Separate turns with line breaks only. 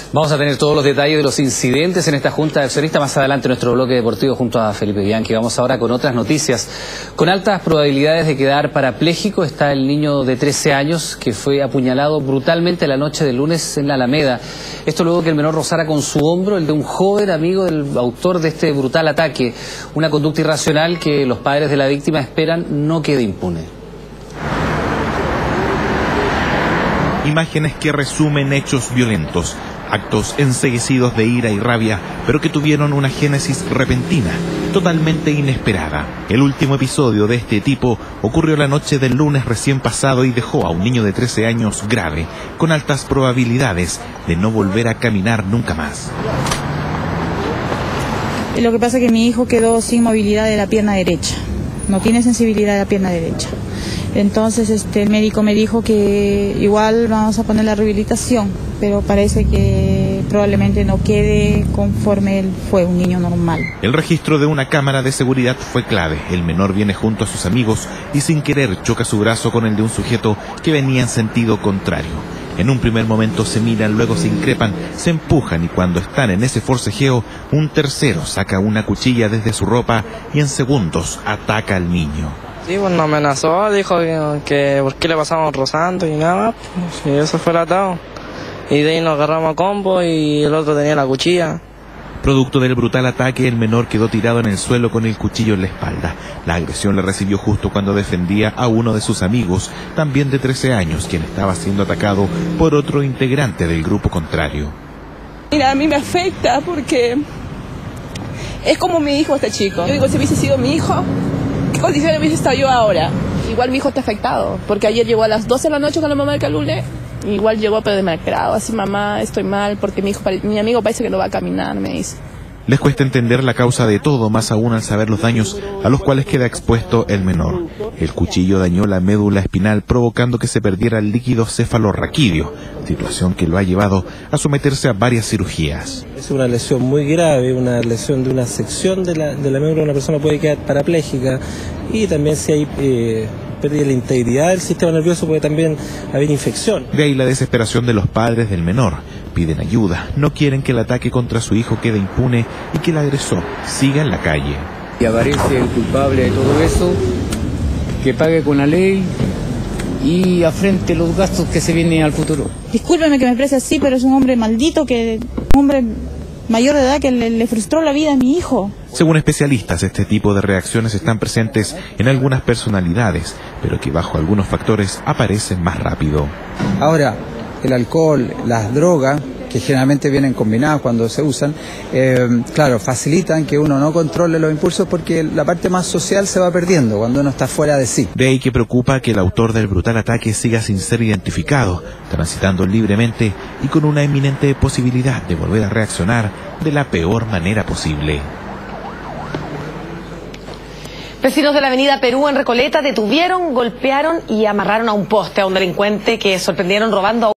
Vamos a tener todos los detalles de los incidentes en esta junta de accionistas más adelante en nuestro bloque deportivo junto a Felipe Bianchi. Vamos ahora con otras noticias. Con altas probabilidades de quedar parapléjico está el niño de 13 años que fue apuñalado brutalmente la noche del lunes en la Alameda. Esto luego que el menor rozara con su hombro el de un joven amigo del autor de este brutal ataque. Una conducta irracional que los padres de la víctima esperan no quede impune.
Imágenes que resumen hechos violentos, actos enceguecidos de ira y rabia, pero que tuvieron una génesis repentina, totalmente inesperada. El último episodio de este tipo ocurrió la noche del lunes recién pasado y dejó a un niño de 13 años grave, con altas probabilidades de no volver a caminar nunca más.
Lo que pasa es que mi hijo quedó sin movilidad de la pierna derecha, no tiene sensibilidad de la pierna derecha. Entonces el médico me dijo que igual vamos a poner la rehabilitación, pero parece que probablemente no quede conforme él fue un niño normal.
El registro de una cámara de seguridad fue clave. El menor viene junto a sus amigos y sin querer choca su brazo con el de un sujeto que venía en sentido contrario. En un primer momento se miran, luego se increpan, se empujan y cuando están en ese forcejeo, un tercero saca una cuchilla desde su ropa y en segundos ataca al niño.
Sí, pues nos amenazó, dijo que por qué le pasamos rozando y nada, pues, y eso fue el atado. Y de ahí nos agarramos a combo y el otro tenía la cuchilla.
Producto del brutal ataque, el menor quedó tirado en el suelo con el cuchillo en la espalda. La agresión la recibió justo cuando defendía a uno de sus amigos, también de 13 años, quien estaba siendo atacado por otro integrante del grupo contrario.
Mira, a mí me afecta porque es como mi hijo este chico. Yo digo, si hubiese sido mi hijo, ¿qué condiciones hubiese estado yo ahora? Igual mi hijo está afectado, porque ayer llegó a las 12 de la noche con la mamá de Calule. Igual llegó pero demacrado, así mamá, estoy mal porque mi amigo parece que no va a caminar, me dice.
Les cuesta entender la causa de todo, más aún al saber los daños a los cuales queda expuesto el menor. El cuchillo dañó la médula espinal provocando que se perdiera el líquido cefalorraquídeo, situación que lo ha llevado a someterse a varias cirugías.
Es una lesión muy grave, una lesión de una sección de la médula, una persona puede quedar parapléjica y también si hay pérdida de la integridad del sistema nervioso puede también haber infección.
De ahí la desesperación de los padres del menor. Piden ayuda, no quieren que el ataque contra su hijo quede impune y que el agresor siga en la calle.
Y aparece el culpable de todo eso, que pague con la ley y afrente los gastos que se vienen al futuro.
Discúlpeme que me exprese así, pero es un hombre maldito, un hombre mayor de edad que le frustró la vida a mi hijo.
Según especialistas, este tipo de reacciones están presentes en algunas personalidades, pero que bajo algunos factores aparecen más rápido.
Ahora, el alcohol, las drogas, que generalmente vienen combinadas cuando se usan, claro, facilitan que uno no controle los impulsos porque la parte más social se va perdiendo cuando uno está fuera de sí.
De ahí que preocupa que el autor del brutal ataque siga sin ser identificado, transitando libremente y con una eminente posibilidad de volver a reaccionar de la peor manera posible.
Vecinos de la avenida Perú en Recoleta detuvieron, golpearon y amarraron a un poste a un delincuente que sorprendieron robando a